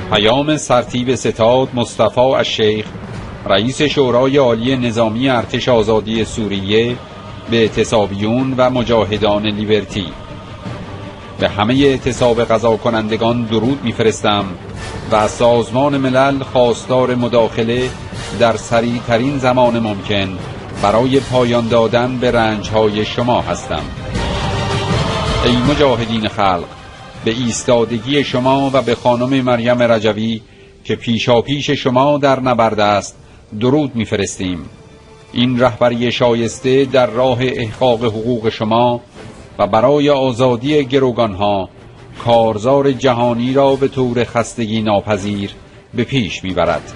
پیام سرتیپ ستاد مصطفی الشیخ رئیس شورای عالی نظامی ارتش آزادی سوریه به اعتصابیون و مجاهدان لیبرتی: به همه اعتصاب قضا کنندگان درود می‌فرستم و از سازمان ملل خواستار مداخله در سریع‌ترین زمان ممکن برای پایان دادن به رنج‌های شما هستم. ای مجاهدین خلق، به ایستادگی شما و به خانم مریم رجوی که پیشاپیش شما در نبرد است درود می‌فرستیم. این رهبری شایسته در راه احقاق حقوق شما و برای آزادی گروگانها کارزار جهانی را به طور خستگی ناپذیر به پیش می‌برد.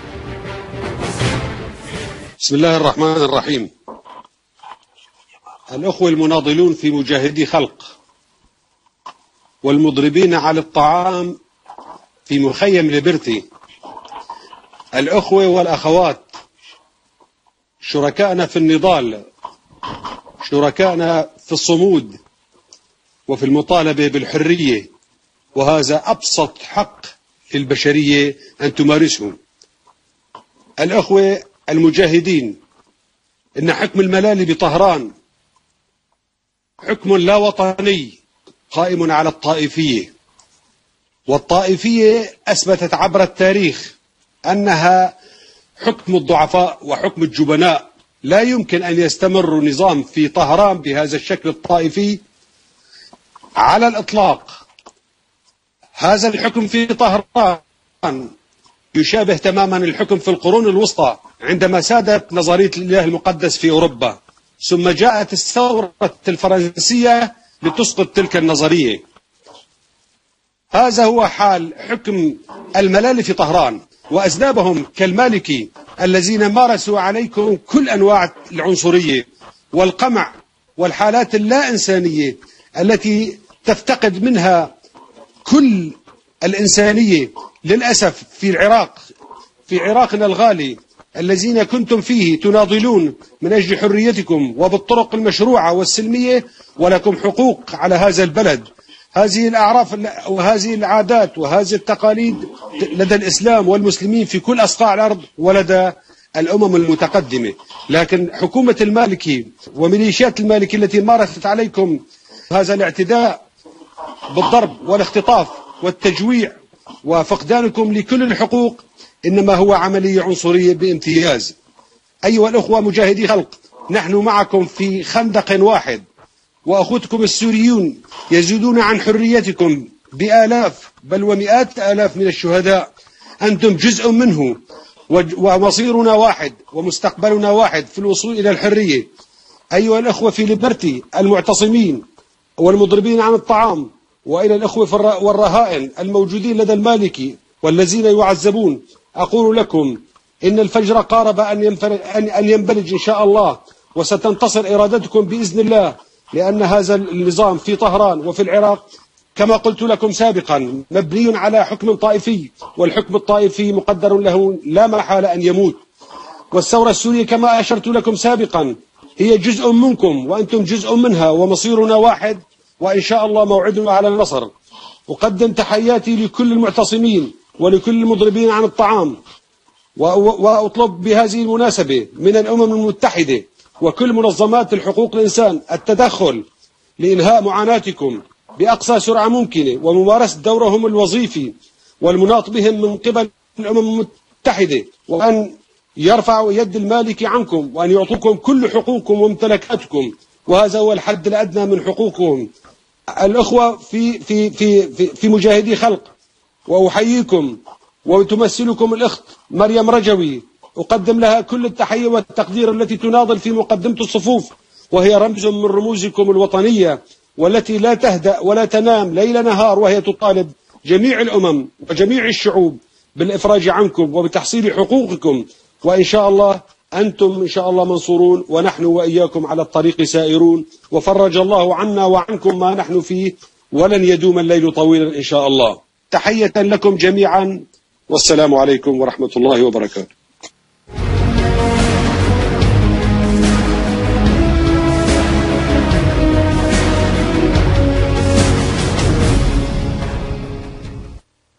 بسم الله الرحمن الرحیم. الأخوة المناضلون في مجاهدي خلق والمضربين على الطعام في مخيم ليبرتي، الأخوة والأخوات، شركائنا في النضال، شركائنا في الصمود وفي المطالبة بالحرية، وهذا أبسط حق للبشرية أن تمارسه. الأخوة المجاهدين، إن حكم الملالي بطهران حكم لا وطني قائم على الطائفية، والطائفية أثبتت عبر التاريخ أنها حكم الضعفاء وحكم الجبناء. لا يمكن أن يستمر نظام في طهران بهذا الشكل الطائفي على الإطلاق. هذا الحكم في طهران يشابه تماما الحكم في القرون الوسطى عندما سادت نظرية الإله المقدس في أوروبا، ثم جاءت الثورة الفرنسية لتسقط تلك النظرية. هذا هو حال حكم الملالي في طهران وأذنابهم كالمالكي الذين مارسوا عليكم كل أنواع العنصرية والقمع والحالات اللا إنسانية التي تفتقد منها كل الإنسانية. للأسف في العراق، في عراقنا الغالي الذين كنتم فيه تناضلون من أجل حريتكم وبالطرق المشروعة والسلمية، ولكم حقوق على هذا البلد. هذه الأعراف وهذه العادات وهذه التقاليد لدى الإسلام والمسلمين في كل أصقاع الأرض ولدى الأمم المتقدمة، لكن حكومة المالكي وميليشيات المالكي التي مارست عليكم هذا الاعتداء بالضرب والاختطاف والتجويع وفقدانكم لكل الحقوق إنما هو عملية عنصرية بامتياز. أيها الأخوة مجاهدي خلق، نحن معكم في خندق واحد، وأخوتكم السوريون يزيدون عن حريتكم بآلاف بل ومئات آلاف من الشهداء. أنتم جزء منه، ومصيرنا واحد ومستقبلنا واحد في الوصول إلى الحرية. أيها الأخوة في ليبرتي المعتصمين والمضربين عن الطعام، وإلى الأخوة والرهائن الموجودين لدى المالكي والذين يعذبون، أقول لكم إن الفجر قارب أن ينبلج إن شاء الله، وستنتصر إرادتكم بإذن الله، لأن هذا النظام في طهران وفي العراق كما قلت لكم سابقا مبني على حكم طائفي، والحكم الطائفي مقدر له لا محالة أن يموت. والثورة السورية كما أشرت لكم سابقا هي جزء منكم وأنتم جزء منها، ومصيرنا واحد، وإن شاء الله موعدنا على النصر. أقدم تحياتي لكل المعتصمين ولكل المضربين عن الطعام، وأطلب بهذه المناسبة من الأمم المتحدة وكل منظمات الحقوق الإنسان التدخل لإنهاء معاناتكم بأقصى سرعة ممكنة، وممارسة دورهم الوظيفي والمناط بهم من قبل الأمم المتحدة، وأن يرفعوا يد المالكي عنكم، وأن يعطوكم كل حقوقكم وممتلكاتكم، وهذا هو الحد الأدنى من حقوقهم. الأخوة في مجاهدي خلق، وأحييكم، وتمثلكم الأخت مريم رجوي، أقدم لها كل التحية والتقدير التي تناضل في مقدمة الصفوف، وهي رمز من رموزكم الوطنية، والتي لا تهدأ ولا تنام ليل نهار، وهي تطالب جميع الأمم وجميع الشعوب بالإفراج عنكم وبتحصيل حقوقكم. وإن شاء الله أنتم إن شاء الله منصورون، ونحن وإياكم على الطريق سائرون، وفرج الله عنا وعنكم ما نحن فيه، ولن يدوم الليل طويلا إن شاء الله. تحية لكم جميعا، والسلام عليكم ورحمة الله وبركاته.